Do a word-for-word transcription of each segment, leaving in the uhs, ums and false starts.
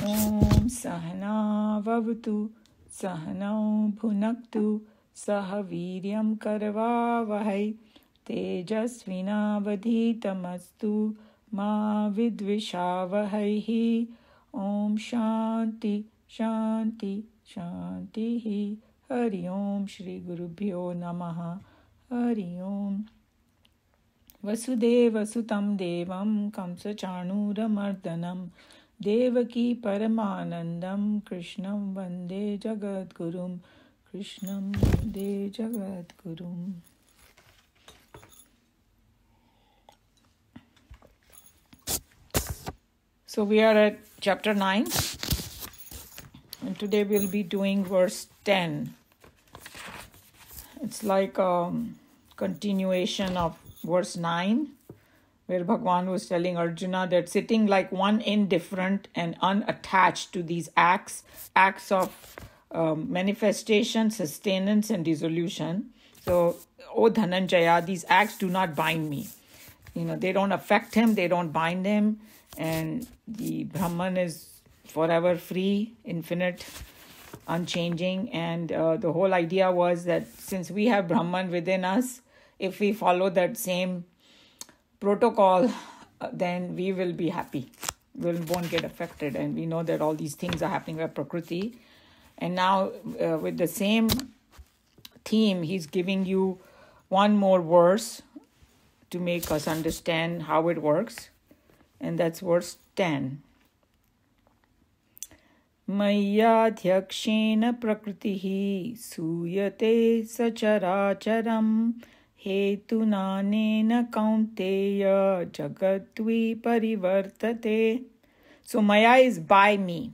Om Sahana Vavatu Sahanau Bhunaktu Sahaviryam Karavavahai Tejasvinavadhitamastu Ma Vidvishavahai. Om Shanti Shanti Shanti. Hari Om Shri Gurubhyo Namaha. Hari Om. Vasudeva Sutam Devam Kamsa Chanuramardanam Devaki Paramanandam Krishnam Vande Jagadgurum. Krishnam Vande Jagadgurum. So we are at chapter nine, and today we'll be doing verse ten. It's like a continuation of verse nine, where Bhagavan was telling Arjuna that sitting like one indifferent and unattached to these acts, acts of um, manifestation, sustenance, and dissolution. So, O Dhananjaya, these acts do not bind me. You know, they don't affect him, they don't bind him, and the Brahman is forever free, infinite, unchanging. And uh, the whole idea was that since we have Brahman within us, if we follow that same protocol, uh, then we will be happy. We won't get affected. And we know that all these things are happening by Prakriti. And now uh, with the same theme, he's giving you one more verse to make us understand how it works. And that's verse ten. Mayyadhyakshena prakritihi suyate sacharacharam hetunanena kaunteya jagatvi parivartate. So Maya is by me.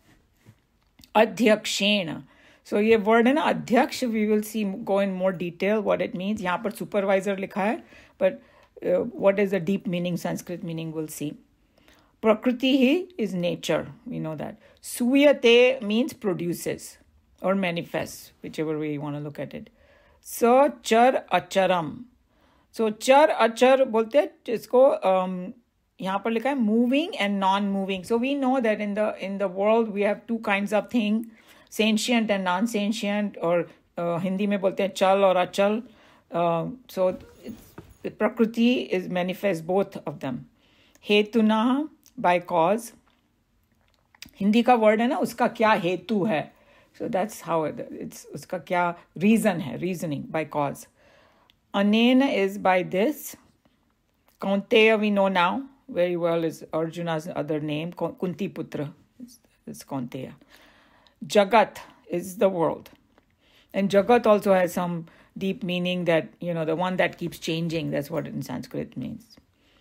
Adhyakshena. So ये word है ना अध्यक्ष, we will see, go in more detail what it means. यहाँ पर supervisor लिखा है, but uh, what is the deep meaning, Sanskrit meaning, we'll see. Prakriti is nature, we know that. Suyate means produces or manifests, whichever way you want to look at it. So char acharam. So char achar बोलते हैं जिसको um, यहाँ पर लिखा है moving and non-moving. So we know that in the in the world we have two kinds of thing, sentient and non-sentient, or uh, Hindi में बोलते हैं chal or achal. Uh, so the Prakriti is manifest both of them. Hetuna, by cause. Hindi का word है ना, उसका क्या हेतु है. So that's how it, it's उसका क्या reason है, reasoning, by cause. Anena is by this. Kaunteya we know now very well is Arjuna's other name. Kunti Putra is, is Kaunteya. Jagat is the world. And Jagat also has some deep meaning that, you know, the one that keeps changing. That's what it in Sanskrit means.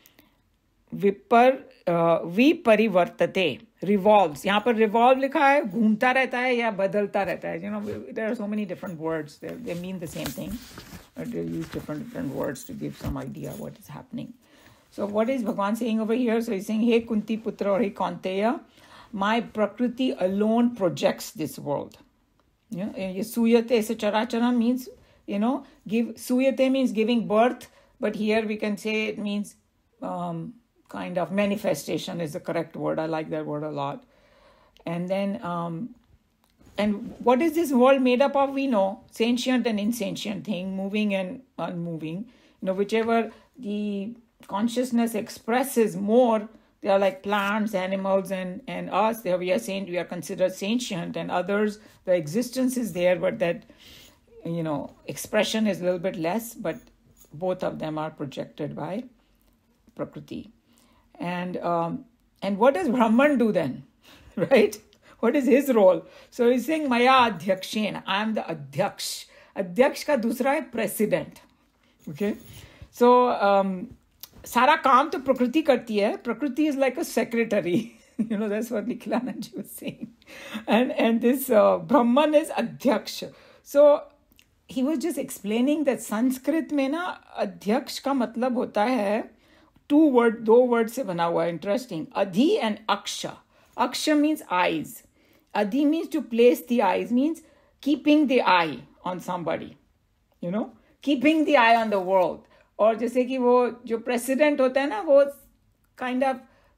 Vipar, uh, Viparivartate, revolves. यहाँ पर revolve लिखा है, घूमता रहता है या बदलता रहता है. You know, there are so many different words. They, they mean the same thing, but they use different different words to give some idea what is happening. So what is Bhagavan saying over here? So he's saying, hey Kunti Putra or hey Kaunteya, my Prakriti alone projects this world. You know, Suyate se charachara means, you know, give. Suyate means giving birth, but here we can say it means um, kind of manifestation is the correct word. I like that word a lot. And then, um, and what is this world made up of? We know sentient and insentient thing, moving and unmoving. You know, whichever the consciousness expresses more, they are like plants, animals, and, and us. There we are saying we are considered sentient, and others, the existence is there, but that, you know, expression is a little bit less, but both of them are projected by Prakriti. And um, and what does Brahman do then? Right? What is his role? So he's saying, Maya Adhyakshena, I am the Adhyaksh. Adhyaksh ka dusra hai president. Okay? So, um, सारा काम तो प्रकृति करती है. Prakriti is like a secretary. You know, that's what Nikhilanand was saying. And and this uh, Brahman is Adhyaksh. So he was just explaining that Sanskrit में ना अध्यक्ष का मतलब होता है two word, दो word से बना हुआ है. Interesting. Adhi and Aksha. Aksha means eyes. Adhi means to place the eyes, means keeping the eye on somebody. You know, keeping the eye on the world. और जैसे कि वो जो प्रेसिडेंट होता है ना, वो kind of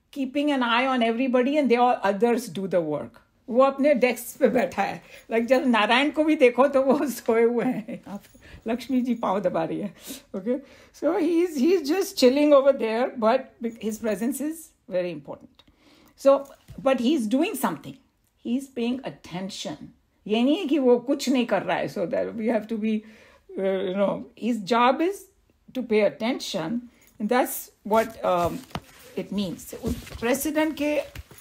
keeping an eye on everybody and they all others do the work. वो अपने डेस्क पे बैठा है. Like जब नारायण को भी देखो तो वो सोए हुए हैं. लक्ष्मी जी पाँव दबा रही है. Okay, so he's he's just chilling over there, but his presence is very important. So, but he's doing something. He's paying attention. ये नहीं है कि वो कुछ नहीं कर रहा है. So that we have to be, uh, you know, his job is to pay attention, and that's what um, it means. President के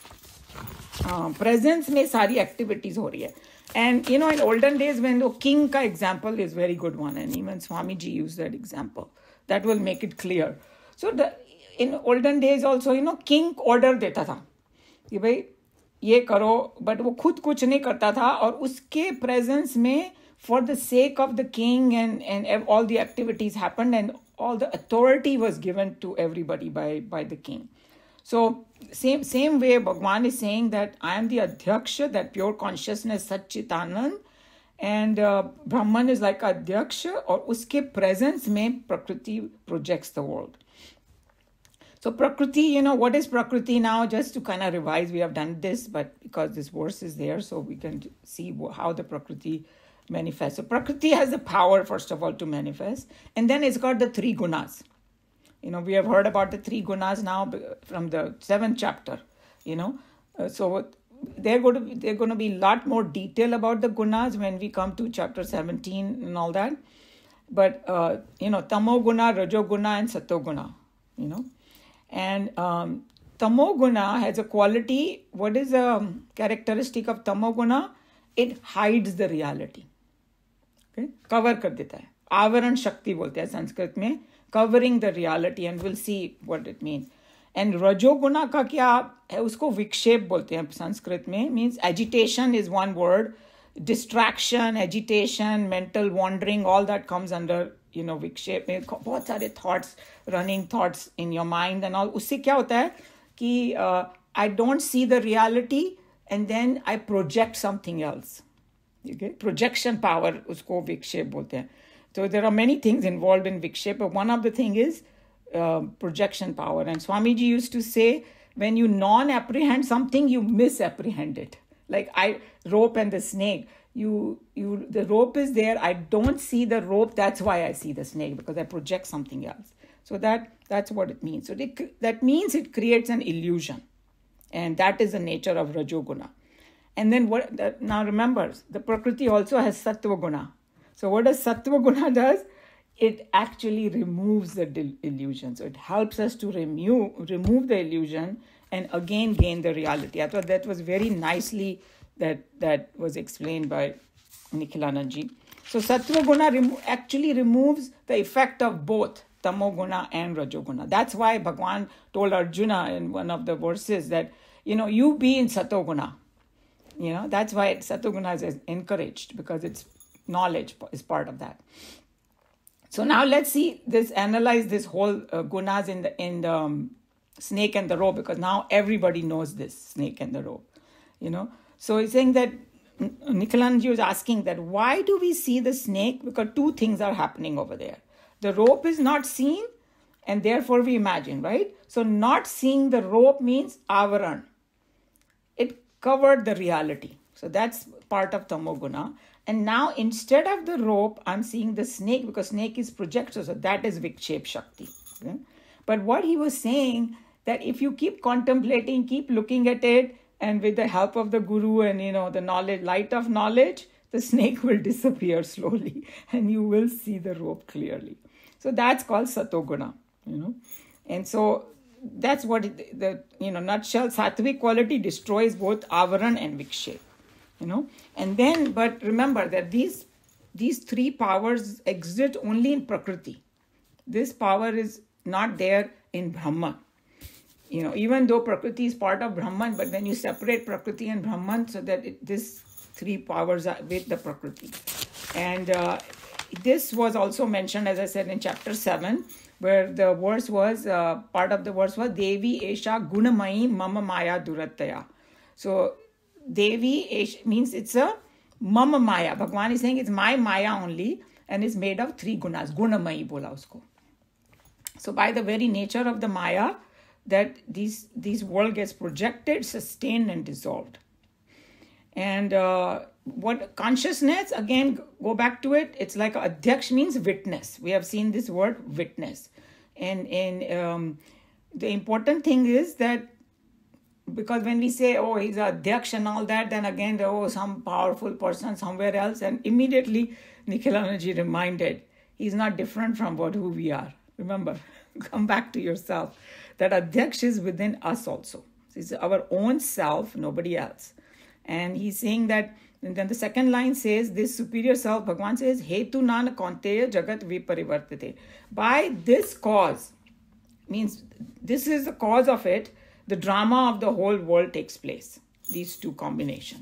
Uh, presence में सारी activities हो रही है. And you know, in olden days when the king का example is very good one, and even Swamiji used that example, that will make it clear. So the, in olden days also, you know, king order देता था कि भाई ये करो, but वो खुद कुछ नहीं करता था, और उसके presence में for the sake of the king and and all the activities happened, and all the authority was given to everybody by by the king. So same same way Bhagwan is saying that I am the Adhyaksha, that pure consciousness Satchitanand, and uh, Brahman is like Adhyaksha, और उसके presence में Prakriti projects the world. So Prakriti, you know, what is Prakriti now? Just to kind of revise, we have done this, but because this verse is there, so we can see how the Prakriti manifests. So Prakriti has the power, first of all, to manifest, and then it's got the three gunas. You know, we have heard about the three gunas now from the seventh chapter, you know. Uh, so they're going to be, they're going to be a lot more detail about the gunas when we come to chapter seventeen and all that. But, uh, you know, tamo guna, rajo guna, and sato guna, you know. And um, tamo guna has a quality. What is a characteristic of tamo guna? It hides the reality. Okay? Cover kar deta hai. Avaran shakti bolte hai Sanskrit mein. Covering the reality, and we'll see what it means. And rajoguna का क्या है, उसको विक्षेप बोलते हैं संस्कृत में. Means agitation is one word. Distraction, agitation, mental wandering, all that comes under, you know, vikshep. में बहुत सारे thoughts, running thoughts in your mind and all. उससे क्या होता है कि uh, I don't see the reality, and then I project something else. Okay? Projection power, उसको विक्षेप बोलते हैं. So there are many things involved in Vikshep, but one of the things is uh, projection power. And Swamiji used to say, when you non-apprehend something, you misapprehend it. Like I rope and the snake. You, you, the rope is there. I don't see the rope. That's why I see the snake, because I project something else. So that that's what it means. So it, that means it creates an illusion, and that is the nature of Rajoguna. And then what? Now remember, the Prakriti also has Sattva Guna. So what does Sattva Guna does? It actually removes the del- illusion. So it helps us to remove, remove the illusion and again gain the reality. I thought that was very nicely that, that was explained by Nikhilanandji. So Sattva Guna remo- actually removes the effect of both Tamo Guna and Rajo Guna. That's why Bhagwan told Arjuna in one of the verses that, you know, you be in Sato Guna. You know, that's why Sato Guna is encouraged, because it's knowledge is part of that. So now let's see this, analyze this whole uh, gunas in the in the um, snake and the rope, because now everybody knows this snake and the rope, you know. So he's saying that Nikhilanandji was asking that why do we see the snake? Because two things are happening over there. The rope is not seen, and therefore we imagine, right? So not seeing the rope means avaran. It covered the reality. So that's part of Tamoguna. And now instead of the rope, I'm seeing the snake, because snake is projector. So that is Vikshep Shakti. Okay? But what he was saying, that if you keep contemplating, keep looking at it, and with the help of the guru and, you know, the knowledge, light of knowledge, the snake will disappear slowly and you will see the rope clearly. So that's called Satoguna, you know. And so that's what it, the, you know, nutshell, Sattvic quality destroys both Avaran and Vikshep. You know, and then, but remember that these these three powers exist only in Prakriti. This power is not there in Brahman. You know, even though Prakriti is part of Brahman, but then you separate Prakriti and Brahman so that it, this three powers are with the Prakriti. And uh, this was also mentioned, as I said, in chapter seven, where the verse was, uh, part of the verse was, Devi Esha Gunamayi Mama Maya Durataya. So, Devi means it's a Mama Maya. Bhagwan is saying it's my Maya only, and it's made of three gunas. Gunamayi bola usko. So by the very nature of the Maya, that these these world gets projected, sustained, and dissolved. And uh, what consciousness, again, go back to it, it's like adhyaksh means witness. We have seen this word witness. And, and um, the important thing is that, because when we say, oh, he's a adhyaksh and all that, then again, oh, some powerful person somewhere else, and immediately Nikhilanandaji reminded, he's not different from what who we are. Remember, come back to yourself. That adhyaksh is within us also. It's our own self, nobody else. And he's saying that, and then the second line says, this superior self, Bhagavan says, Hetu Nanak Kaunteya Jagat Viparivartate. By this cause, means this is the cause of it, the drama of the whole world takes place. These two combination.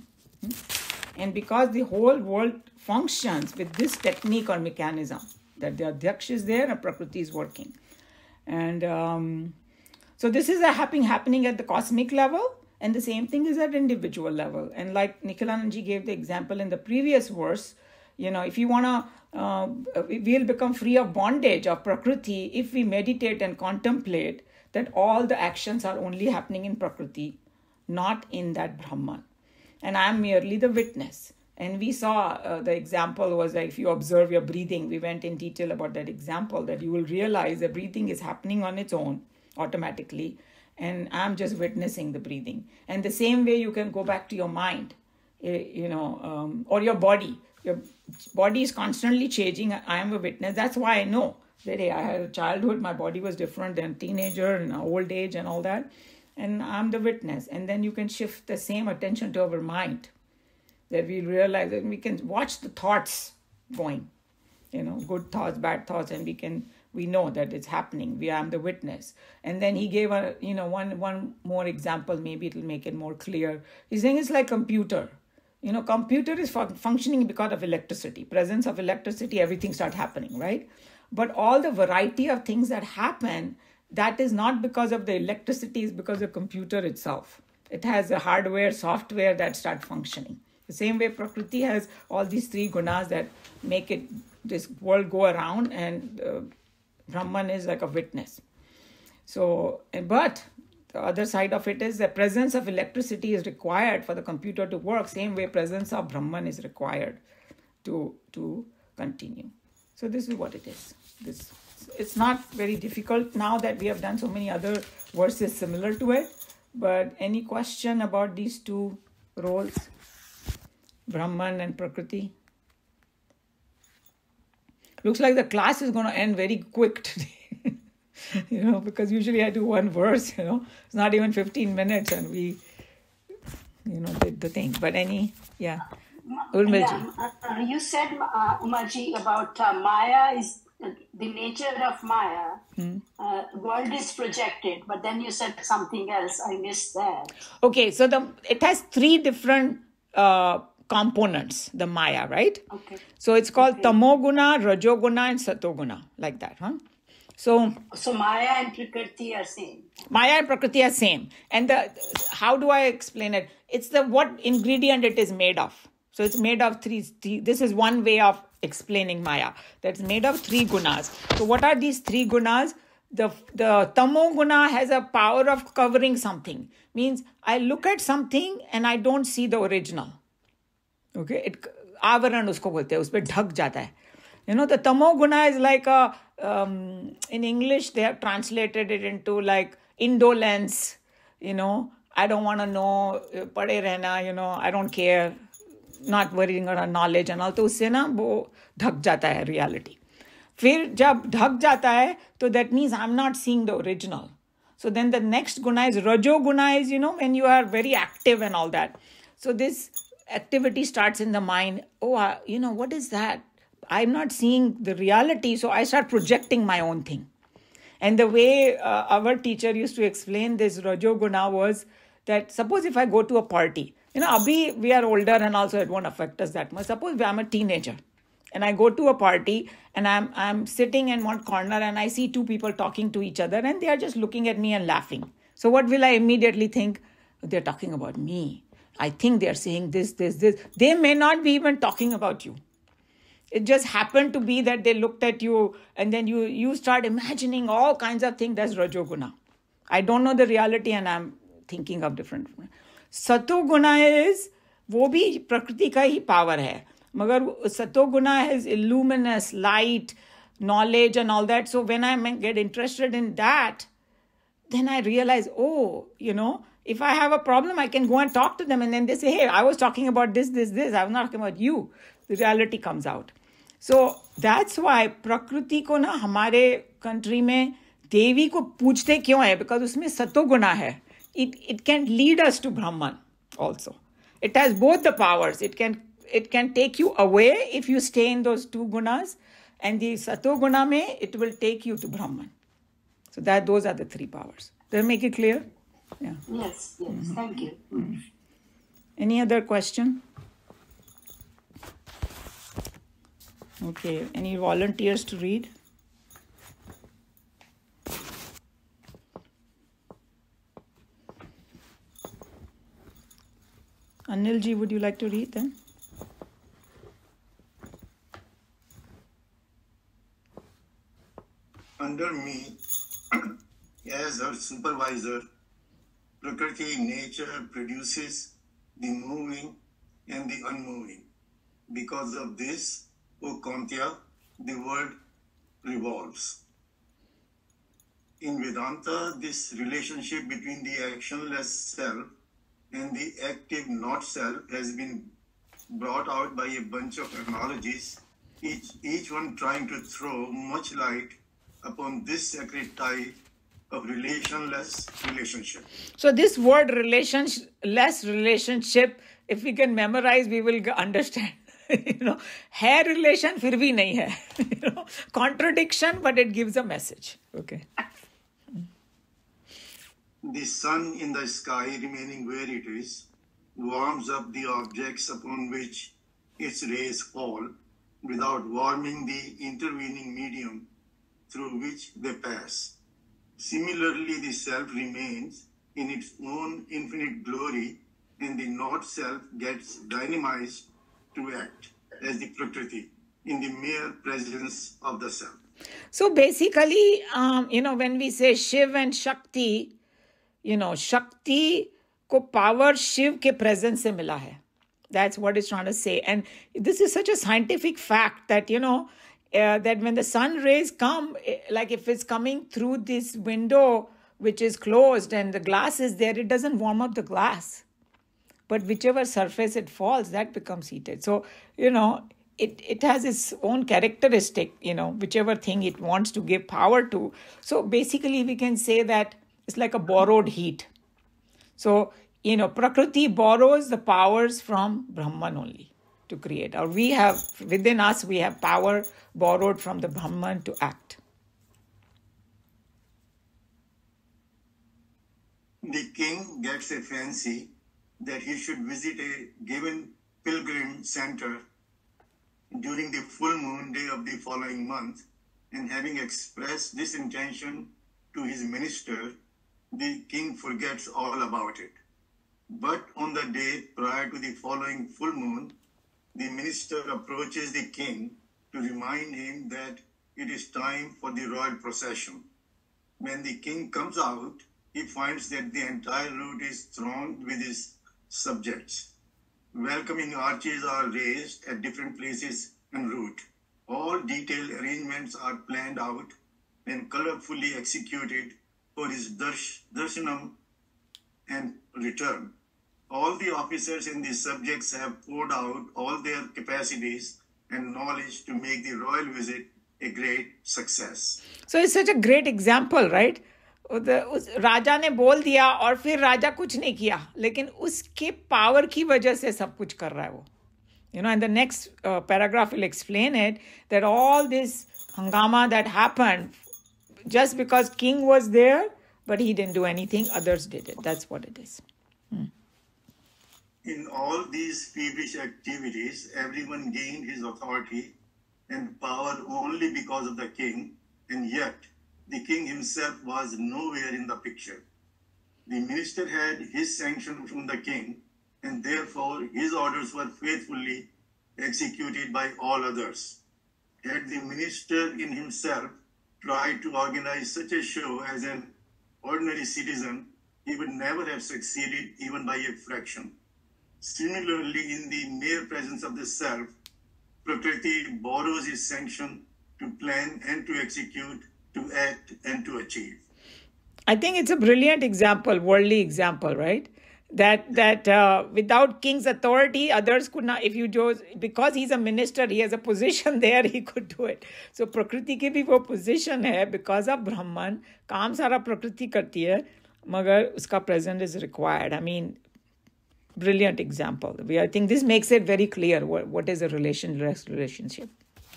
And because the whole world functions with this technique or mechanism, that the adhyaksh is there and Prakriti is working. And um, so this is a happening, happening at the cosmic level. And the same thing is at individual level. And like Nikhilanandaji gave the example in the previous verse, you know, if you want to, uh, we'll become free of bondage of Prakriti if we meditate and contemplate that all the actions are only happening in Prakriti, not in that Brahman. And I'm merely the witness. And we saw uh, the example was like, if you observe your breathing, we went in detail about that example, that you will realize the breathing is happening on its own automatically. And I'm just witnessing the breathing. And the same way you can go back to your mind, you know, um, or your body. Your body is constantly changing. I am a witness. That's why I know that, hey, I had a childhood, my body was different than teenager and old age and all that. And I'm the witness. And then you can shift the same attention to our mind. That we realize that we can watch the thoughts going, you know, good thoughts, bad thoughts, and we can... we know that it's happening. We am the witness. And then he gave a, you know, one, one more example. Maybe it'll make it more clear. He's saying it's like computer. You know, computer is fun- functioning because of electricity. Presence of electricity, everything starts happening, right? But all the variety of things that happen, that is not because of the electricity, it's because of the computer itself. It has the hardware, software that start functioning. The same way Prakriti has all these three gunas that make it, this world go around, and uh, Brahman is like a witness. So, but the other side of it is the presence of electricity is required for the computer to work. Same way presence of Brahman is required to, to continue. So this is what it is. This, it's not very difficult now that we have done so many other verses similar to it. But any question about these two roles, Brahman and Prakriti? Looks like the class is going to end very quick today, you know, because usually I do one verse, you know, it's not even fifteen minutes and we, you know, did the thing. But any, yeah. Yeah, uh, you said, uh, Umaji, about uh, Maya is uh, the nature of Maya. Hmm. Uh, world is projected, but then you said something else. I missed that. Okay, so the it has three different uh, components, the Maya, right? Okay. So it's called okay. Tamoguna, Rajoguna, and Satoguna, like that, huh? So, so Maya and Prakriti are same. Maya and Prakriti are same. And the how do I explain it? It's the what ingredient it is made of. So it's made of three, three. This is one way of explaining Maya. That's made of three gunas. So what are these three gunas? The the Tamo guna has a power of covering something. Means I look at something and I don't see the original. Okay, it avaran usko bolte hai, uspe dhak jata hai. You know, the Tamo guna is like a, um, in English, they have translated it into like indolence, you know, I don't want to know, pade rehna, you know, I don't care, not worrying about knowledge and all, to usse na, wo dhak jata hai reality. Fir jab dhak jata hai, so that means I'm not seeing the original. So then the next guna is, Rajo guna is, you know, when you are very active and all that. So this activity starts in the mind. Oh, uh, you know, what is that? I'm not seeing the reality, so I start projecting my own thing. And the way uh, our teacher used to explain this Rajo Guna was that suppose if I go to a party, you know, abhi we are older and also it won't affect us that much. Suppose I'm a teenager and I go to a party and I'm I'm sitting in one corner and I see two people talking to each other and they are just looking at me and laughing. So what will I immediately think? They're talking about me. I think they're saying this, this, this. They may not be even talking about you. It just happened to be that they looked at you and then you, you start imagining all kinds of things. That's Rajoguna. I don't know the reality and I'm thinking of different. Sato guna is, वो भी प्रकृति का ही power है. मगर sato guna is illuminous, light, knowledge and all that. So when I get interested in that, then I realize, oh, you know, if I have a problem, I can go and talk to them. And then they say, hey, I was talking about this, this, this. I was not talking about you. The reality comes out. So that's why Prakriti ko na hamare country mein Devi ko पूछते क्यों है? Because उसमें सतो गुना है. It it can lead us to Brahman also. It has both the powers. It can it can take you away if you stay in those two gunas, and the sato guna mein it will take you to Brahman. So that those are the three powers. Does that make it clear? Yeah. Yes. Yes. Mm-hmm. Thank you. Mm-hmm. Any other question? Okay. Any volunteers to read? Anil ji, would you like to read then? Under me, as her supervisor, Prakriti nature produces the moving and the unmoving. Because of this, O Kantya, the world revolves. In Vedanta, this relationship between the actionless self and the active not self has been brought out by a bunch of analogies, each, each one trying to throw much light upon this sacred tie of relationless relationship. So this word relationless relationship, if we can memorize, we will understand. You know, hai relation fir bhi nahi hai. You know, contradiction, but it gives a message. Okay. The sun in the sky remaining where it is warms up the objects upon which its rays fall without warming the intervening medium through which they pass. Similarly, the self remains in its own infinite glory and the not self gets dynamized to act as the Prakriti in the mere presence of the self. So basically, um, you know, when we say Shiv and Shakti, you know, Shakti ko power Shiv ke presence se mila hai. That's what it's trying to say. And this is such a scientific fact that, you know, uh, that when the sun rays come, like if it's coming through this window, which is closed and the glass is there, it doesn't warm up the glass. But whichever surface it falls, that becomes heated. So, you know, it, it has its own characteristic, you know, whichever thing it wants to give power to. So basically we can say that it's like a borrowed heat. So, you know, Prakriti borrows the powers from Brahman only to create. Or we have, within us, we have power borrowed from the Brahman to act. The king gets a fancy that he should visit a given pilgrim center during the full moon day of the following month, and having expressed this intention to his minister, the king forgets all about it. But on the day prior to the following full moon, the minister approaches the king to remind him that it is time for the royal procession. When the king comes out, he finds that the entire route is thronged with his subjects. Welcoming arches are raised at different places en route. All detailed arrangements are planned out and colorfully executed for his darsh, darshanam and return. All the officers and the subjects have poured out all their capacities and knowledge to make the royal visit a great success. So it's such a great example, right? The, उस राजा ने बोल दिया और फिर राजा कुछ नहीं किया, लेकिन उसके पावर की वजह से सब कुछ कर रहा है वो. You know, and the next uh, paragraph will explain it, that all this hangama that happened just because king was there, but he didn't do anything, others did it. That's what it is. Hmm. In all these feverish activities, everyone gained his authority and power only because of the king, and yet the king himself was nowhere in the picture. The minister had his sanction from the king, and therefore his orders were faithfully executed by all others. Had the minister in himself tried to organize such a show as an ordinary citizen, he would never have succeeded even by a fraction. Similarly, in the mere presence of the self, Prakriti borrows his sanction to plan and to execute, to act and to achieve. I think it's a brilliant example, worldly example, right? That that uh, without king's authority, others could not. If you chose, because he's a minister, he has a position there, he could do it. So Prakriti की भी वो position है, because of Brahman, काम सारा Prakriti करती है, मगर उसका presence is required. I mean, brilliant example. We, I think this makes it very clear what, what is a relation relationship.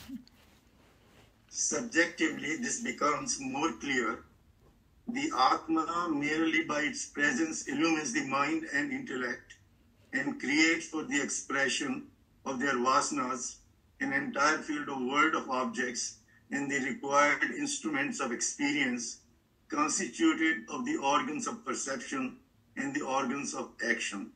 Subjectively, this becomes more clear. The Atma, merely by its presence, illumines the mind and intellect and creates for the expression of their vasanas an entire field of world of objects and the required instruments of experience constituted of the organs of perception and the organs of action.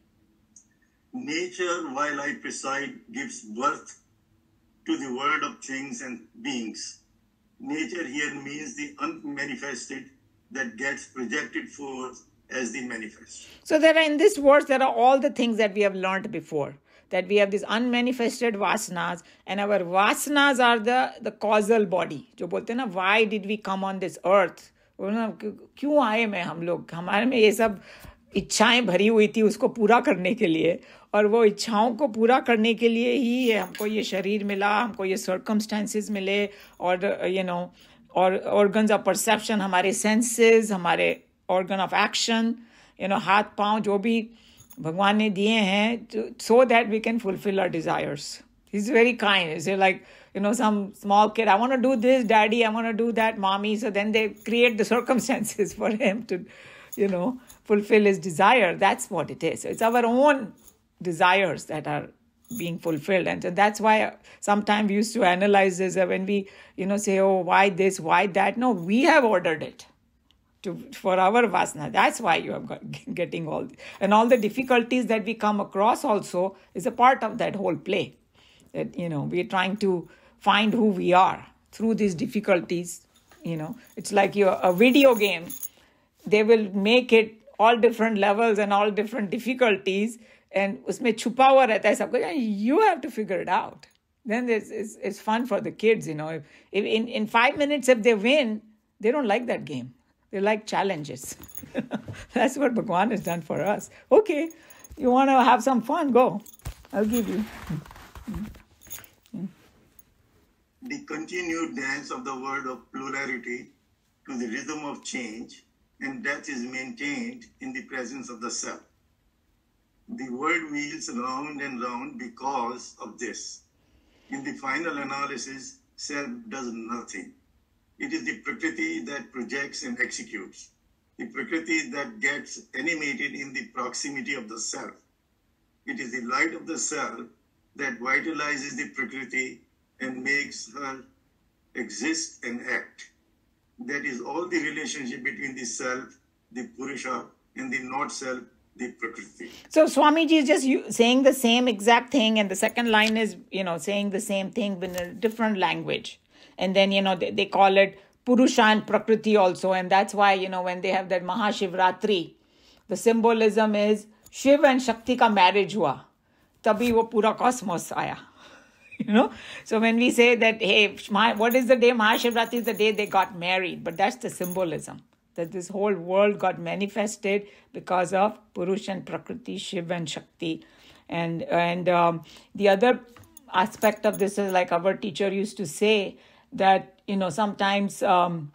Nature, while I preside, gives birth to the world of things and beings. Nature here means the unmanifested that gets projected forth as the manifest. So there are, in this verse, there are all the things that we have learned before. That we have these unmanifested vasanas, and our vasanas are the, the causal body. जो बोलते हैं ना, why did we come on this earth? क्यों आए मैं हम लोग? हमारे में ये सब इच्छाएं भरी हुई थी उसको पूरा करने के लिए, और वो इच्छाओं को पूरा करने के लिए ही हमको ये शरीर मिला, हमको ये circumstances मिले, और you know, और organs of perception, हमारे senses, हमारे organ of action, you know, हाथ पाँव जो भी भगवान ने दिए हैं, so that we can fulfill our desires. He's very kind. He's like, you know, some small kid, I want to do this, daddy, I want to do that, mommy. So then they create the circumstances for him to, you know, fulfill his desire. That's what it is. So it's our own desires that are being fulfilled. And so that's why sometimes we used to analyze this when we, you know, say, oh, why this, why that? No, we have ordered it to for our vasana. That's why you are getting all this. And all the difficulties that we come across also is a part of that whole play. That, you know, we're trying to find who we are through these difficulties. You know, it's like your a video game. They will make it all different levels and all different difficulties. And उसमें छुपा हुआ रहता है सब कुछ. You have to figure it out. Then it's, it's, it's fun for the kids, you know. If, if in, in five minutes, if they win, they don't like that game. They like challenges. That's what Bhagwan has done for us. Okay, you want to have some fun? Go. I'll give you. The continued dance of the world of plurality to the rhythm of change and death is maintained in the presence of the self. The world wheels round and round because of this. In the final analysis, self does nothing. It is the Prakriti that projects and executes. The Prakriti that gets animated in the proximity of the self. It is the light of the self that vitalizes the Prakriti and makes her exist and act. That is all the relationship between the self, the Purusha, and the not self, the Prakriti. So Swamiji is just saying the same exact thing, and the second line is, you know, saying the same thing in a different language. And then, you know, they, they call it Purusha and Prakriti also. And that's why, you know, when they have that Mahashivratri, the symbolism is Shiv and Shakti ka marriage hua. Tabhi wo pura cosmos aaya. You know, so when we say that, hey, what is the day? Mahashivratri is the day they got married. But that's the symbolism. That this whole world got manifested because of Purusha and Prakriti, Shiv and Shakti. And, and um, the other aspect of this is, like our teacher used to say, that, you know, sometimes um,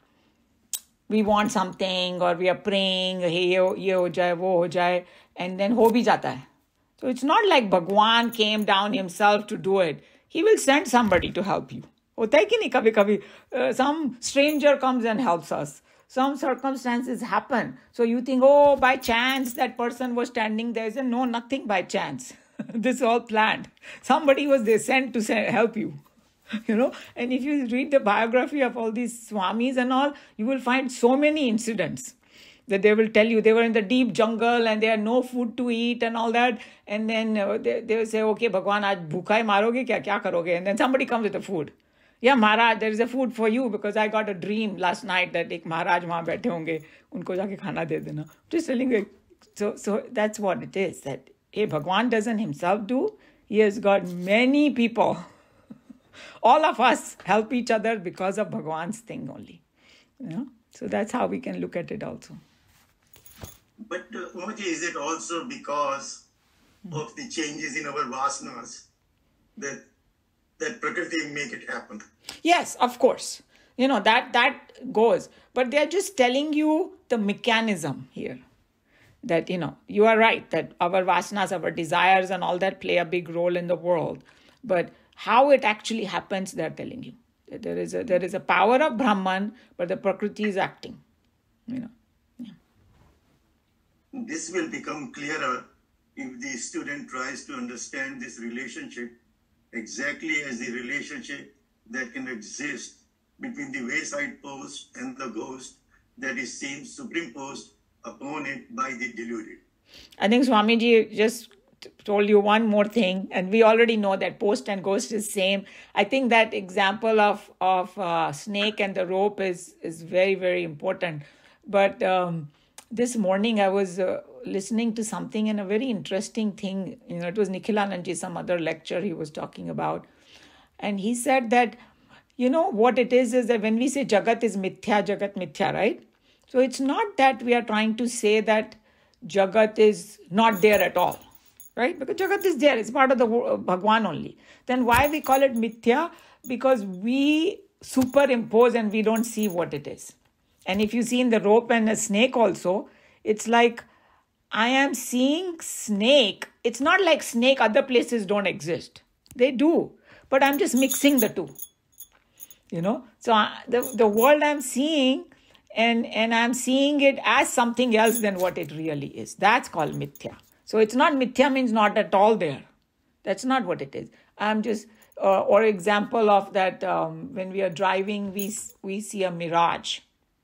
we want something or we are praying, hey, ye ho jaye, wo ho jaye, and then ho bhi jata hai. So it's not like Bhagwan came down himself to do it. He will send somebody to help you. Hota hai ki nahi, kabhi kabhi, uh, some stranger comes and helps us. Some circumstances happen. So you think, oh, by chance that person was standing there. So no, nothing by chance. This is all planned. Somebody was there sent to say, help you. You know, and if you read the biography of all these Swamis and all, you will find so many incidents that they will tell you they were in the deep jungle and they had no food to eat and all that. And then uh, they, they will say, okay, Bhagwan, aaj bhukha hai maroge kya, kya karoge? And then somebody comes with the food. Yeah, Maharaj, there is a food for you because I got a dream last night that एक महाराज वहाँ बैठे होंगे, उनको जाके खाना दे देना. Just telling you, so so that's what it is. That hey, Bhagwan doesn't himself do. He has got many people. All of us help each other because of Bhagwan's thing only. You know? So that's how we can look at it also. But uh, Umaji, is it also because of the changes in our vasanas that that Prakriti make it happen? Yes, of course. You know, that that goes. But they're just telling you the mechanism here. That, you know, you are right, that our vasanas, our desires and all that play a big role in the world. But how it actually happens, they're telling you. That there is a there is a power of Brahman, but the Prakriti is acting. You know. Yeah. This will become clearer if the student tries to understand this relationship exactly as the relationship that can exist between the wayside post and the ghost that is seen superimposed upon it by the deluded. I think Swamiji just t- told you one more thing, and we already know that post and ghost is same. I think that example of of uh, snake and the rope is is very, very important. But um, this morning I was uh, listening to something, and a very interesting thing, you know, it was Nikhilanandji, some other lecture he was talking about. And he said that, you know, what it is, is that when we say Jagat is mithya, Jagat mithya, right? So it's not that we are trying to say that Jagat is not there at all, right? Because Jagat is there, it's part of the wo- Bhagwan only. Then why we call it mithya? Because we superimpose and we don't see what it is. And if you see in the rope and a snake also, it's like, I am seeing snake. It's not like snake other places don't exist. They do. But I'm just mixing the two. You know? So I, the, the world I'm seeing, and, and I'm seeing it as something else than what it really is. That's called mithya. So it's not mithya means not at all there. That's not what it is. I'm just, uh, or example of that, um, when we are driving, we we see a mirage.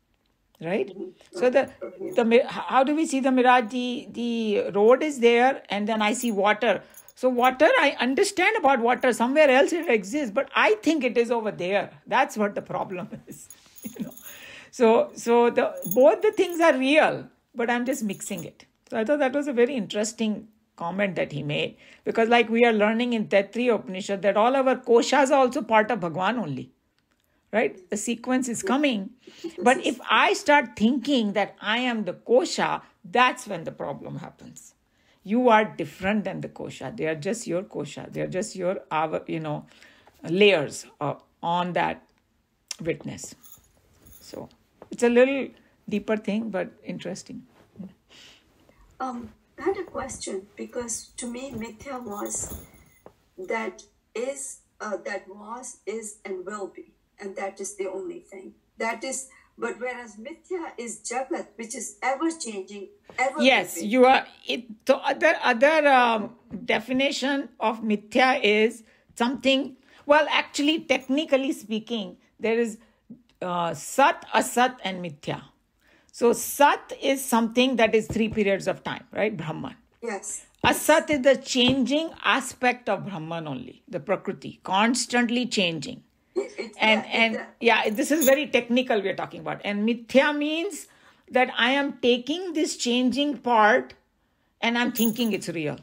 Right? So the the mi- how do we see the mirage? The, the road is there, and then I see water. So water, I understand about water. Somewhere else it exists, but I think it is over there. That's what the problem is. You know? So so the both the things are real, but I'm just mixing it. So I thought that was a very interesting comment that he made. Because like we are learning in Taittiriya Upanishad that all our koshas are also part of Bhagwan only. Right? The sequence is coming. But if I start thinking that I am the kosha, that's when the problem happens. You are different than the kosha. They are just your kosha. They are just your, our, you know, layers uh, on that witness. So it's a little deeper thing, but interesting. Um, I had a question because to me, mithya was that is, uh, that was, is, and will be. And that is the only thing. That is, but whereas mithya is jagat, which is ever changing, ever Yes, moving. you are. It, the other other um, definition of mithya is something. Well, actually, technically speaking, there is uh, sat, asat, and mithya. So sat is something that is three periods of time, right? Brahman. Yes. Asat is the changing aspect of Brahman only, the Prakriti, constantly changing. It, it, And yeah, and it, yeah, this is very technical we are talking about. And mithya means that I am taking this changing part and I'm thinking it's real.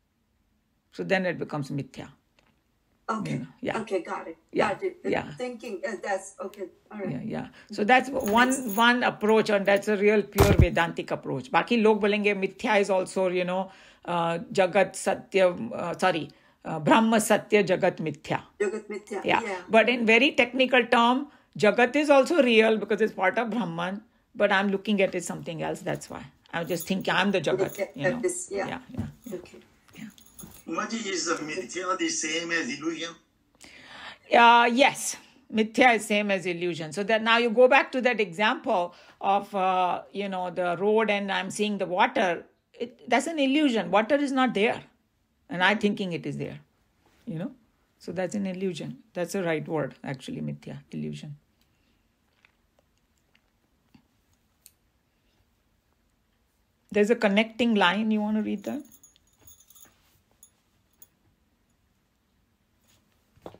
So then it becomes mithya. okay. Yeah, yeah. Okay, got it. Yeah, Got it. yeah. Thinking, uh, that's okay. All right. Yeah, yeah. So that's one one approach, and that's a real pure Vedantic approach. Baki log bolenge mithya is also, you know, uh, Jagat Satya, uh, sorry, uh, Brahma Satya Jagat Mithya. Jagat mithya. Yeah. Yeah. But in very technical term, Jagat is also real because it's part of Brahman, but I'm looking at it something else. That's why. I'm just thinking I'm the Jagat. Okay, You know? that is- yeah. Yeah, yeah. Okay. Umaji, is the mithya the same as illusion? Uh, yes, mithya is same as illusion. So that now you go back to that example of, uh, you know, the road and I'm seeing the water. It, that's an illusion. Water is not there. And I'm thinking it is there, you know. So that's an illusion. That's the right word, actually, mithya, illusion. There's a connecting line. You want to read that?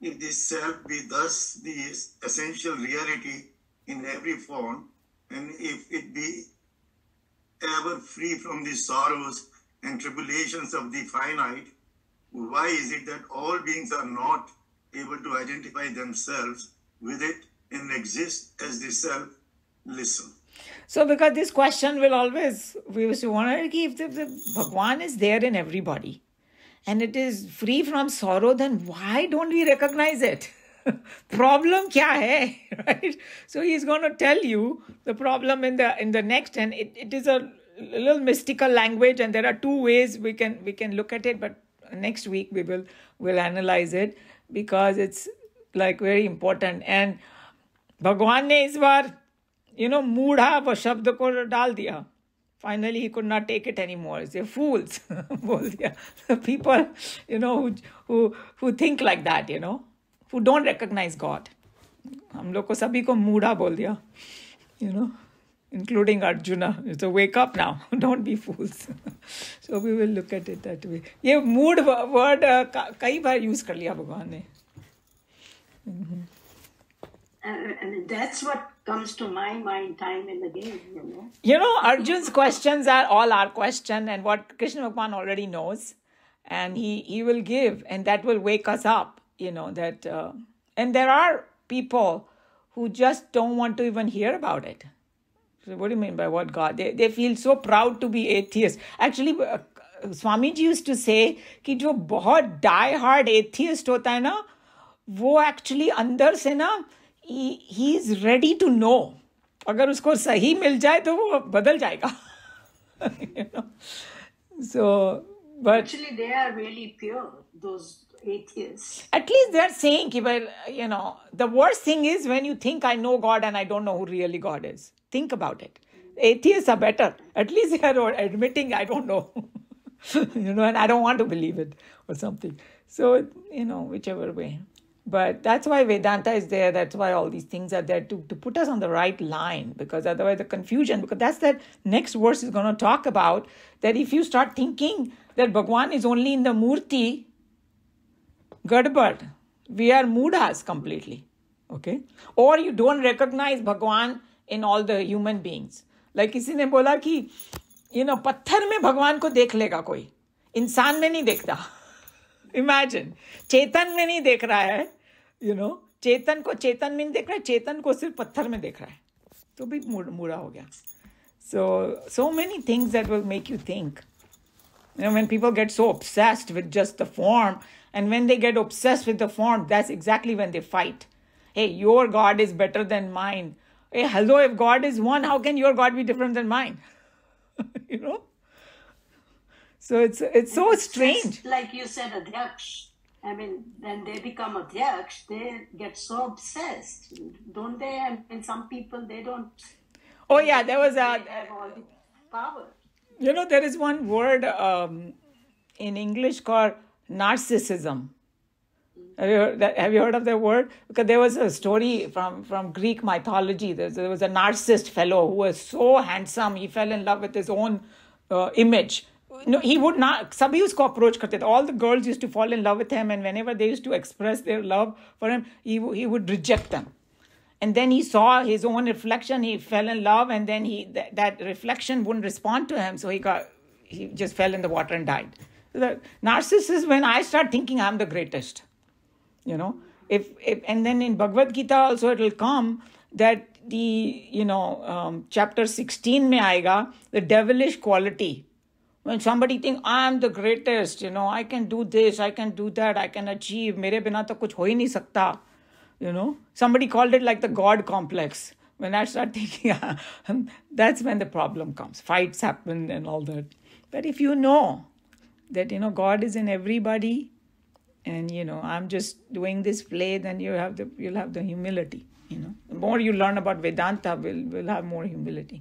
if the self be thus the essential reality in every form, and if it be ever free from the sorrows and tribulations of the finite, why is it that all beings are not able to identify themselves with it and exist as the self? Listen. So because this question will always, we used to wonder, if the, the Bhagwan is there in everybody and it is free from sorrow, then why don't we recognize it? Problem kya hai, right? So he's going to tell you the problem in the in the next, and it, it is a little mystical language, and there are two ways we can we can look at it, but next week we will will analyze it because it's like very important. And Bhagwan ne is baar, you know, moodha wo shabd ko dal diya. Finally, he could not take it anymore. They're fools. Bol diya. The people, you know, who, who, who think like that, you know, who don't recognize God. Hum log ko sabhi ko moodha bol diya, you know, including Arjuna. So wake up now. Don't be fools. So we will look at it that way. Ye mood word kai baar use kar liya Bhagwan ne. Mm-hmm. And, and that's what comes to my mind time and again, you know. You know, Arjun's questions are all our question, and what Krishna Bhagwan already knows, and he, he will give, and that will wake us up, you know, that, uh, and there are people who just don't want to even hear about it. So what do you mean by what God? They, they feel so proud to be atheists. Actually, uh, Swamiji used to say कि जो बहुत die-hard atheist होता है ना, वो actually अंदर से ना, he, he is ready to know. अगर उसको सही मिल जाए तो वो बदल जाएगा. You know? So, but actually they are really pure, those atheists. At least they are saying, well, you know, the worst thing is when you think I know God and I don't know who really God is. Think about it. Atheists are better. At least they are admitting I don't know. You know, and I don't want to believe it or something. So, you know, whichever way. But that's why Vedanta is there. That's why all these things are there to, to put us on the right line. Because otherwise the confusion, because that's that next verse is going to talk about, that if you start thinking that Bhagwan is only in the Murti, gadbad, we are moodhas completely. Okay? Or you don't recognize Bhagwan in all the human beings. Like किसी ने बोला कि, you know, पत्थर में भगवान को देख लेगा कोई, इंसान में नहीं देखता. Imagine, चेतन में नहीं देख रहा है, you know, चेतन को चेतन में नहीं देख रहा है, चेतन को सिर्फ पत्थर में देख रहा है, तो भी मूड़ा हो गया. So, so many things that will make you think. You know, when people get so obsessed with just the form, and when they get obsessed with the form, that's exactly when they fight. Hey, your God is better than mine. Hey, hello, if God is one, how can your God be different than mine? You know? So it's it's so it's strange. Just like you said, Adhyaksh. I mean, when they become Adhyaksh, they get so obsessed, don't they? I mean, some people, they don't. Oh yeah, there was a. They have all the power. You know, there is one word um, in English called narcissism. Have you heard that, have you heard of that word? Because there was a story from, from Greek mythology. There, there was a narcissist fellow who was so handsome. He fell in love with his own uh, image. No, he would not. Sabhi usko approach karte the. All the girls used to fall in love with him, and whenever they used to express their love for him, he he would reject them. And then he saw his own reflection. He fell in love, and then he th- that reflection wouldn't respond to him, so he got he just fell in the water and died. The narcissist. When I start thinking I'm the greatest, you know, if, if and then in Bhagavad Gita also it will come that the you know um, chapter sixteen mein aayega the devilish quality. When somebody think I'm the greatest, you know, I can do this, I can do that, I can achieve. Mere bina to kuch ho hi nahi sakta. You know, somebody called it like the God complex. When I start thinking, that's when the problem comes. Fights happen and all that. But if you know that, you know, God is in everybody, and, you know, I'm just doing this play, then you have the, you'll have the humility, you know. The more you learn about Vedanta, we'll, we'll have more humility.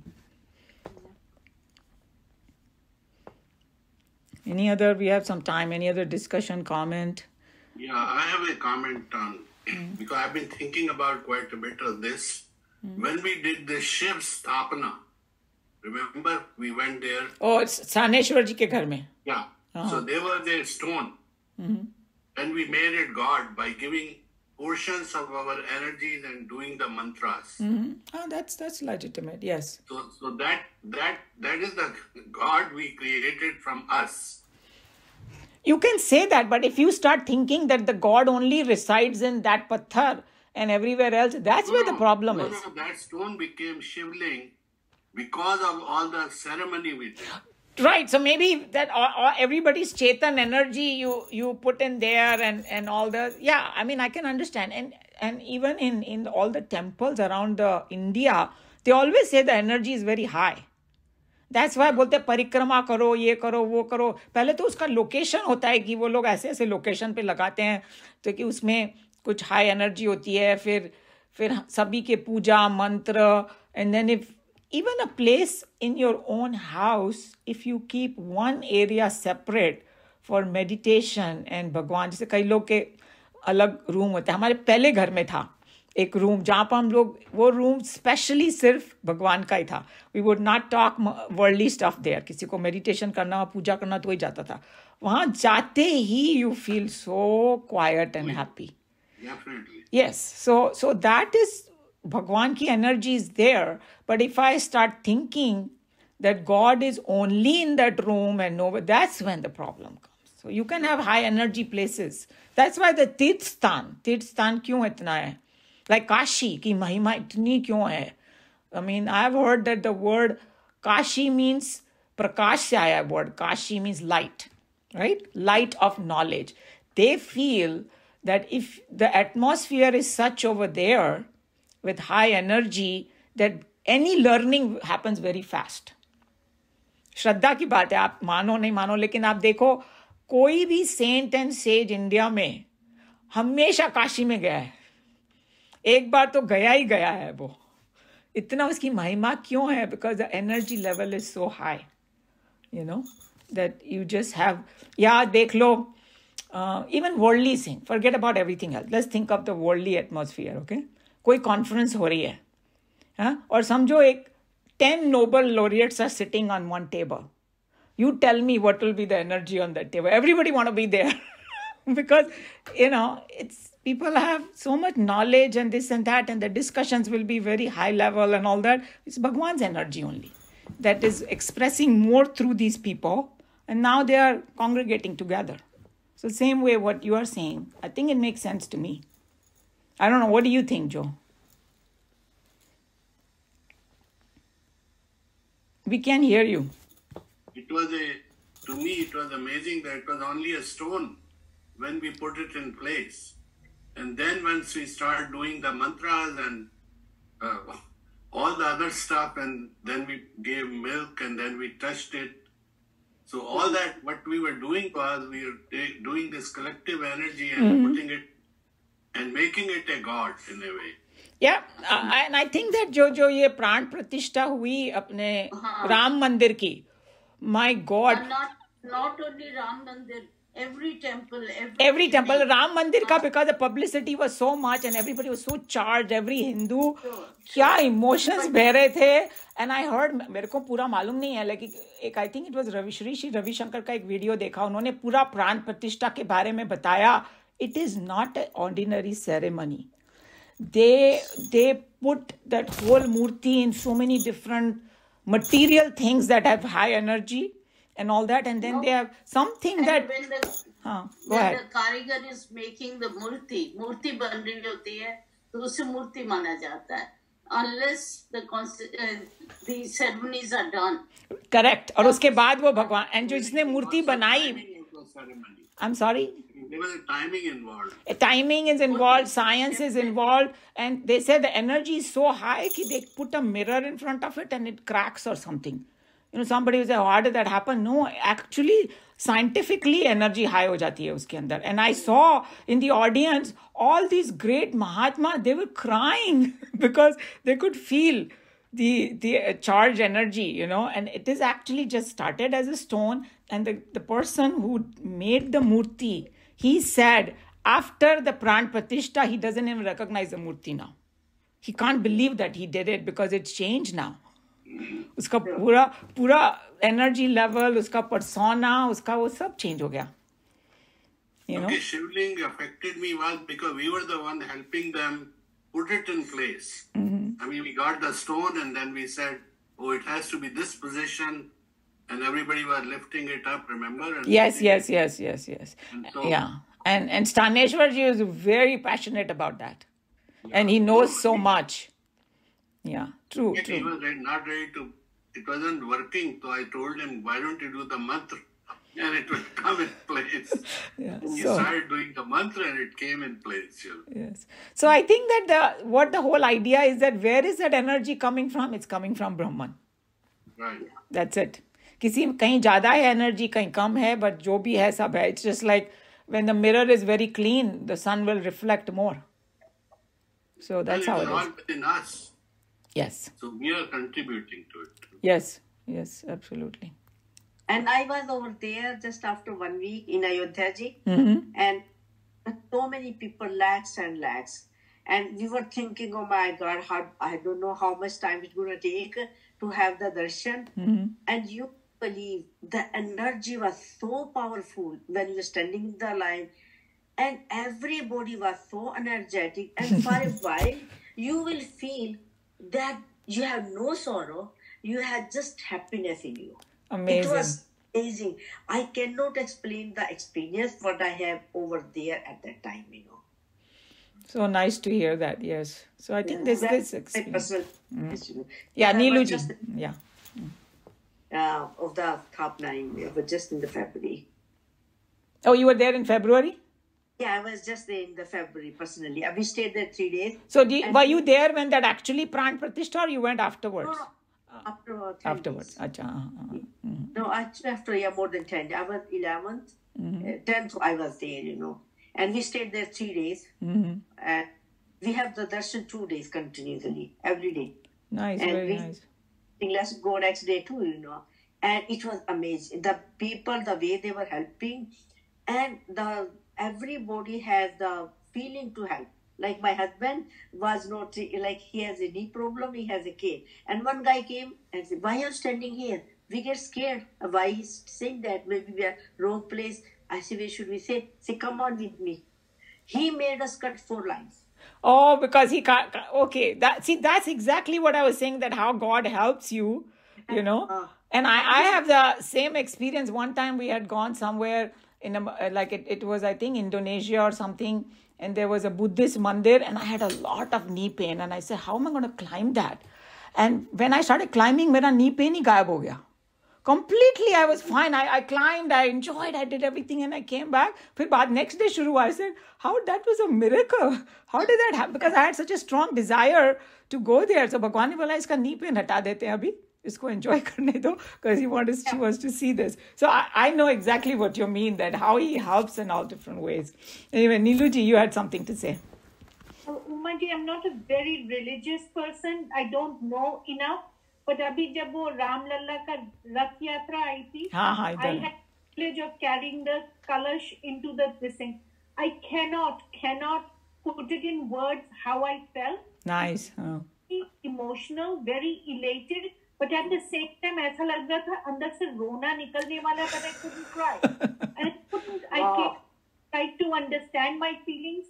Any other, we have some time, any other discussion, comment? Yeah, I have a comment on, mm. because I've been thinking about quite a bit of this. Mm. When we did the Shiv Sthapana, remember, we went there. Oh, it's Saneshwar ji ke ghar mein. Yeah, uh-huh. So there was a stone. Mm-hmm. And we made it God by giving portions of our energies and doing the mantras. Mm-hmm. Oh, that's that's legitimate. Yes. So, so that that that is the God we created from us. You can say that, but if you start thinking that the God only resides in that patthar and everywhere else, that's No, where the no, problem no, is. no, that stone became shivling because of all the ceremony we did. Right. So maybe that or, or everybody's Chetan energy you you put in there and and all the yeah. I mean I can understand and and even in in all the temples around the India, they always say the energy is very high. That's why बोलते परिक्रमा करो ये करो वो करो पहले तो उसका लोकेशन होता है कि वो लोग ऐसे ऐसे लोकेशन पे लगाते हैं तो कि उसमें कुछ हाई एनर्जी होती है फिर फिर सभी के पूजा मंत्र and then if even a place in your own house if you keep one area separate for meditation and भगवान जैसे कई लोग के अलग रूम होते हैं हमारे पहले घर में था एक रूम जहाँ पर हम लोग वो रूम स्पेशली सिर्फ भगवान का ही था we would not talk worldly stuff there किसी को मेडिटेशन करना पूजा करना तो ही जाता था वहाँ जाते ही you feel so quiet and happy yes so so that is भगवान की energy is there but if I start thinking that God is only in that room and no, that's when the problem comes. So you can have high energy places. That's why the Tirth Sthan, Tirth Sthan kyun itna hai? Like Kashi ki mahima itni kyun hai? I mean, I've heard that the word Kashi means prakash se aaya word. Kashi means light, right? Light of knowledge. They feel that if the atmosphere is such over there with high energy that any learning happens very fast. श्रद्धा की बात है आप मानो नहीं मानो लेकिन आप देखो कोई भी सेंट एंड सेज इंडिया में हमेशा काशी में गया है एक बार तो गया ही गया है वो इतना उसकी महिमा क्यों है because the energy level is so high you know that you just have या देख लो even worldly thing forget about everything else let's think of the worldly atmosphere okay कोई कॉन्फ्रेंस हो रही है हाँ और समझो एक ten Nobel laureates are sitting on one table. You tell me what will be the energy on that table. Everybody want to be there because, you know, it's people have so much knowledge and this and that and the discussions will be very high level and all that. It's Bhagwan's energy only that is expressing more through these people and now they are congregating together. So same way what you are saying, I think it makes sense to me. I don't know. What do you think, Joe? We can hear you. It was a, to me, it was amazing that it was only a stone when we put it in place. And then once we started doing the mantras and uh, all the other stuff, and then we gave milk and then we touched it. So all that, what we were doing was we were ta- doing this collective energy and mm-hmm. putting it and making it a god in a way. Yeah, uh, and I think that जो जो ये प्राण प्रतिष्ठा हुई अपने राम मंदिर की, my God. Not not only Ram Mandir, every temple, every, every temple. Ram Mandir का because the publicity was so much and everybody was so charged. Every Hindu, sure, क्या sure. emotions बह रहे थे. And I heard मेरे को पूरा मालूम नहीं है लेकिन एक I think it was Ravi Shri Shri Ravishankar का एक वीडियो देखा उन्होंने पूरा प्राण प्रतिष्ठा के बारे में बताया. It is not an ordinary ceremony. They they put that whole murti in so many different material things that have high energy and all that, and then no. they have something and that. When the, huh, go when ahead. the karigar is making the murti, murti बन रही होती है, तो उसे मूर्ति माना जाता है. Unless the uh, the ceremonies are done. Correct. और उसके बाद वो भगवान and जो जिसने मूर्ति बनाई. I'm sorry. There was a timing involved. A timing is involved, science is involved, and they say the energy is so high that they put a mirror in front of it and it cracks or something. You know, somebody will say, how did that happen? No, actually, scientifically energy high ho jati hai uske andar. And I saw in the audience, all these great Mahatma, they were crying because they could feel the the charged energy, you know, and it is actually just started as a stone. And the, the person who made the murti, he said after the Pran Pratishtha, he doesn't even recognize the murti now. He can't believe that he did it because it's changed now. Uska pura, pura energy level, uska persona, uska wo sab change ho gaya. You know? Okay, Shivling affected me was because we were the one helping them put it in place. Mm-hmm. I mean, we got the stone and then we said, oh, it has to be this position. And everybody was lifting it up, remember? And Yes, yes, yes, yes, yes. And so, Yeah. And and Staneshwarji is very passionate about that. Yeah. And he knows No, so he- much. Yeah, true, Yet he true. was ready- not ready to, it wasn't working. So I told him, why don't you do the mantra? And it will come in place. Yeah. And you So, started doing the mantra and it came in place. You know. yes. So I think that the what the whole idea is that where is that energy coming from? It's coming from Brahman. Right. That's it. किसी कहीं ज़्यादा है energy, कहीं कम है, but जो भी है सब है. It's just like when the mirror is very clean, the sun will reflect more. So that's Well, how it is it all is. within us. Yes. So we are contributing to it. Yes. Yes. Absolutely. And I was over there just after one week in Ayodhya ji, Mm-hmm. and so many people, lakhs and lakhs. And we were thinking, oh my God, how, I don't know how much time it's going to take to have the darshan. Mm-hmm. And you believe the energy was so powerful when you were standing in the line, and everybody was so energetic. And for a while, you will feel that you have no sorrow, you have just happiness in you. Amazing. It was amazing. I cannot explain the experience what I have over there at that time, you know. So nice to hear that. Yes. So I think this That's this my experience. personal experience, you know. Yeah, I was Neeluji. just, Yeah. uh, of the top nine, we were just in the February. Oh, you were there in February? Yeah, I was just there in the February personally. Uh, We stayed there three days. So do you, And- were you there when that actually Pran Pratishtha or you went afterwards? No, no, after uh, ten Afterwards. days. Acha, uh, uh, mm. No, actually after yeah, more than ten. I was eleventh, Mm-hmm. uh, tenth. I was there, you know, and we stayed there three days. Mm-hmm. And we have the darshan two days continuously every day. Nice, And very we- nice. Let's go next day too, you know. And it was amazing. The people, the way they were helping, and the everybody has the feeling to help. Like my husband was not like he has a knee problem, he has a cane. And one guy came and said, "Why are you standing here? We get scared. Why he's saying that? Maybe we are wrong place." I said, "Where should we say? Say, come on with me." He made us cut four lines. Oh, because he can't. ca- Okay, that see, that's exactly what I was saying. That how God helps you, you know. Uh, And I, I have the same experience. One time we had gone somewhere in a, like it, it was I think Indonesia or something, and there was a Buddhist mandir, and I had a lot of knee pain, and I said, how am I going to climb that? And when I started climbing, my knee pain ही गायब हो गया. Completely, I was fine. I, I climbed, I enjoyed, I did everything, and I came back. फिर बाद next day शुरू हुआ. I said, how that was a miracle. How did that happen? Because I had such a strong desire to go there. So भगवान ने बोला इसका knee pain हटा देते हैं अभी. इसको enjoy करने दो. Because he wants, she wants to see this. So I, I know exactly what you mean, that how he helps in all different ways. Anyway, Neeluji, you had something to say. Oh, Umaji, I'm not a very religious person. I don't know enough. But अभी जब वो राम लल्ला का रथ यात्रा आई थी, हाँ, हाँ, इधर I है. had the privilege of carrying the kalash into the this thing. I cannot, cannot put it in words how I felt. Nice. Oh. Very emotional, very elated, but at the same time ऐसा लग रहा था अंदर से रोना निकलने वाला, but I couldn't cry. And I couldn't, I Wow. can't try to understand my feelings.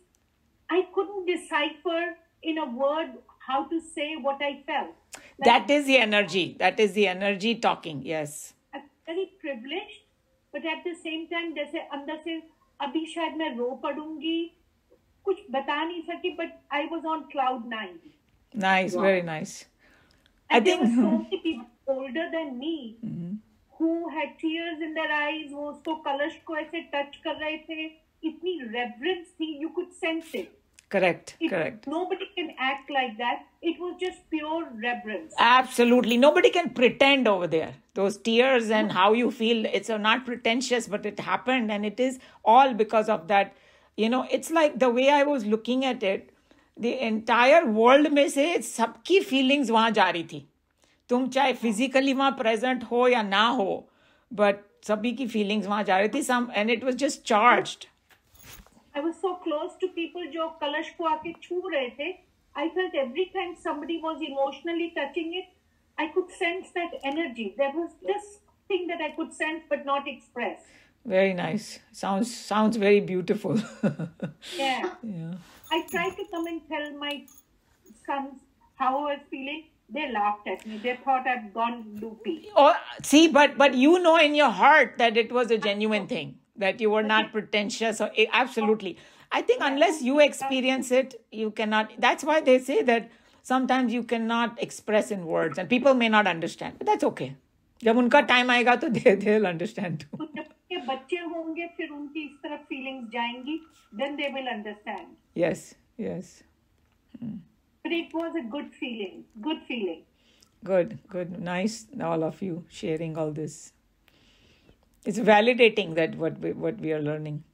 I couldn't decipher in a word how to say what I felt. Like, That is the energy. That is the energy talking. Yes. I'm very privileged, but at the same time, जैसे अंदर से अभी शायद मैं रो पड़ूंगी, कुछ बता नहीं सकी, but I was on cloud nine. Nice. Very nice. I And there think. were so many people older than me who had tears in their eyes, वो उसको कलश को ऐसे touch कर रहे थे, इतनी reverence थी, you could sense it. Correct. It- Correct. Nobody can act like that. It was just pure reverence. Absolutely. Nobody can pretend over there. Those tears and how you feel, it's not pretentious, but it happened. And it is all because of that. You know, it's like the way I was looking at it, the entire world में से सबकी feelings वहाँ जा रही थी. तुम चाहे physically वहाँ present हो या ना हो, but सभी की feelings वहाँ जा रही थी. Some, and it was just charged. I was so close to people जो कलश को आके छू रहे थे. I felt every time somebody was emotionally touching it, I could sense that energy. There was just something that I could sense but not express. Very nice. Sounds sounds very beautiful. Yeah. Yeah. I tried to come and tell my sons how I was feeling. They laughed at me. They thought I'd gone loopy. Oh, see, but but you know in your heart that it was a genuine thing, that you were not pretentious. Or eh, absolutely. I think unless you experience it, you cannot. That's why they say that sometimes you cannot express in words, and people may not understand. But that's okay. जब उनका time आएगा तो they they'll understand too. जब के बच्चे होंगे फिर उनकी इस तरफ फीलिंग्स जाएंगी, then they will understand. Yes, yes. But it was a good feeling, good feeling. Good, good. Nice, all of you sharing all this. It's validating that what we, what we are learning.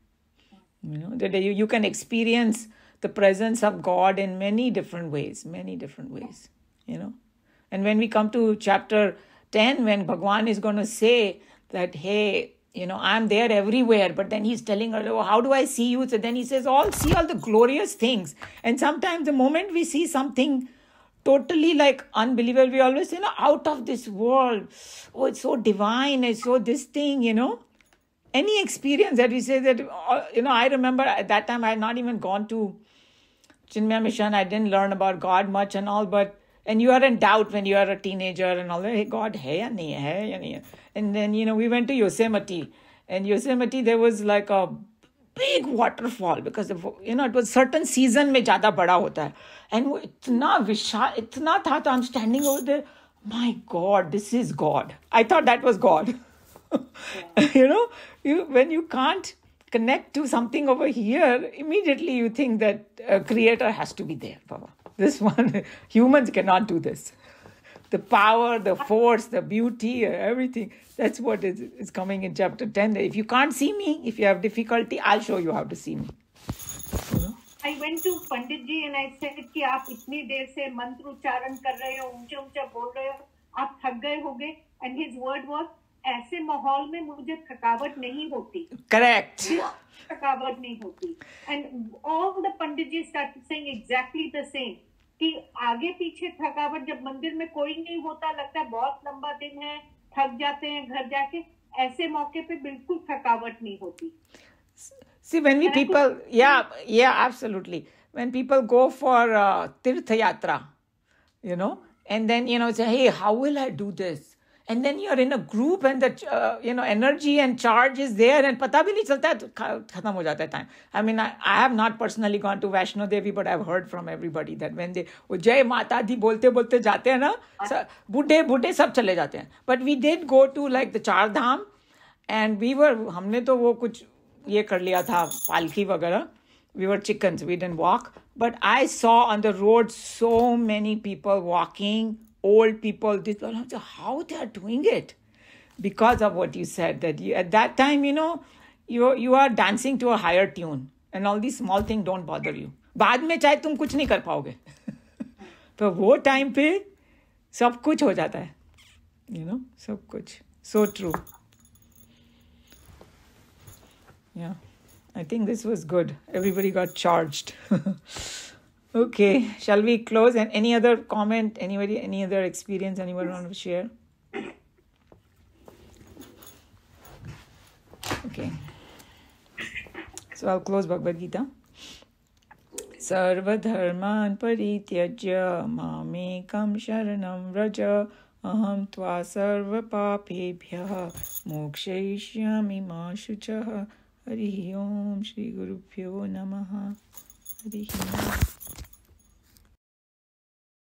You know, that you, you can experience the presence of God in many different ways, many different ways, you know. And when we come to chapter ten, when Bhagwan is going to say that, hey, you know, I'm there everywhere, but then he's telling her, oh, how do I see you? So then he says, all see all the glorious things. And sometimes the moment we see something totally like unbelievable, we always say, you know, out of this world. Oh, it's so divine. It's so this thing, you know. Any experience that we say that, uh, you know, I remember at that time I had not even gone to Chinmaya Mission. I didn't learn about God much and all, but, and you are in doubt when you are a teenager and all that, hey, God, hai ya nahi hai ya nahi hai. And then, you know, we went to Yosemite, and Yosemite, there was like a big waterfall because, of, you know, it was certain season mein zyada bada hota hai. And wo itna vishal, itna tha, so I'm standing over there, my God, this is God. I thought that was God. You know, you when you can't connect to something over here, immediately you think that a creator has to be there, Baba. This one, humans cannot do this. The power, the force, the beauty, everything. That's what is, is coming in chapter ten. If you can't see me, if you have difficulty, I'll show you how to see me. You know? I went to Pandit ji and I said कि आप इतनी देर से मंत्र उच्चारण कर रहे हो, ऊंचे ऊंचे बोल रहे हो, आप थक गए होगे. And his word was, ऐसे माहौल में मुझे थकावट नहीं होती. Correct. थकावट नहीं होती. And all the Pandit ji started saying exactly the same. कि आगे पीछे थकावट, जब मंदिर में कोई नहीं होता, लगता है बहुत लंबा दिन है, थक जाते हैं घर जाके, ऐसे मौके पे बिल्कुल थकावट नहीं होती. See, when we people, yeah, yeah, absolutely. When people go for uh, Tirtha Yatra, you know, and then, you know, say, hey, how will I do this? And then you're in a group and the, uh, you know, energy and charge is there and pata bhi nahi chalta hai, to khatam ho jata hai time. I mean, I, I have not personally gone to Vaishno Devi, but I've heard from everybody that when they, oh, Jai Mata Di bolte bolte jate hai na, budhe budhe sab chale jate hain. But we did go to like the Char Dham, and we were, हमने तो वो कुछ ये कर लिया था, पालकी वगैरह. We were chickens, we didn't walk. But I saw on the road so many people walking, old people, this, how they are doing it. Because of what you said, that you, at that time, you know, you, you are dancing to a higher tune. And all these small things don't bother you. बाद में चाहे तुम कुछ नहीं कर पाओगे. तो वो टाइम पे सब कुछ हो जाता है. You know, सब कुछ. So true. Yeah, I think this was good. Everybody got charged. Okay, shall we close? And any other comment? Anybody? Any other experience? Anyone want to share? Okay. So I'll close Bhagavad Gita. Sarva dharman parityajya mamekam sharanam vraja aham tva sarva papebhyah mokshayishyami ma shuchah. Hari Om Shri Guru Pyo Namaha. Hari Om.